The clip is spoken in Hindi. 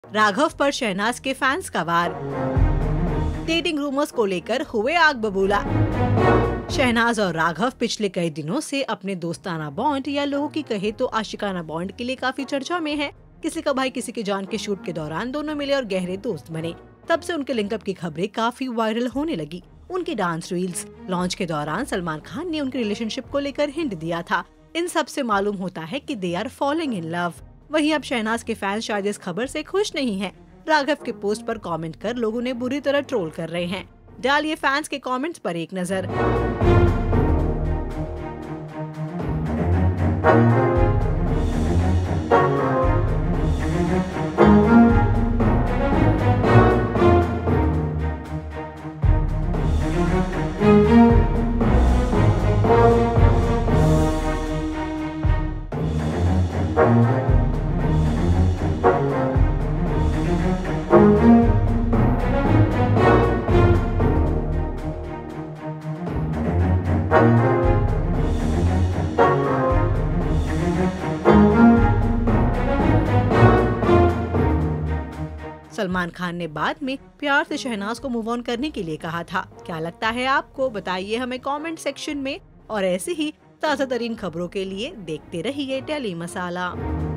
राघव पर शहनाज के फैंस का वार। डेटिंग रूमर्स को लेकर हुए आग बबूला। शहनाज और राघव पिछले कई दिनों से अपने दोस्ताना बॉन्ड या लोगों की कहे तो आशिकाना बॉन्ड के लिए काफी चर्चा में है। किसी का भाई किसी की जान के शूट के दौरान दोनों मिले और गहरे दोस्त बने। तब से उनके लिंकअप की खबरें काफी वायरल होने लगी। उनकी डांस रील्स लॉन्च के दौरान सलमान खान ने उनके रिलेशनशिप को लेकर हिंट दिया था। इन सब से मालूम होता है कि they are following in love. वहीं अब शहनाज के फैंस शायद इस खबर से खुश नहीं हैं। राघव के पोस्ट पर कमेंट कर लोगों ने बुरी तरह ट्रोल कर रहे हैं। डालिए फैंस के कमेंट्स पर एक नजर। सलमान खान ने बाद में प्यार से शहनाज को मूव ऑन करने के लिए कहा था। क्या लगता है आपको? बताइए हमें कमेंट सेक्शन में। और ऐसी ही ताज़ा तरीन खबरों के लिए देखते रहिए डेली मसाला।